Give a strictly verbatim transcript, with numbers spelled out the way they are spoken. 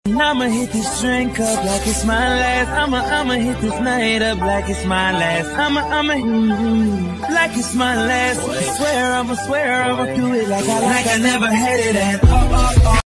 I'ma hit this drink up like it's my last. I'ma, I'ma hit this night up like it's my last. I'ma, I'ma, mm, like it's my last. I swear, I'ma swear, I'ma do it like I, like I never had it at all.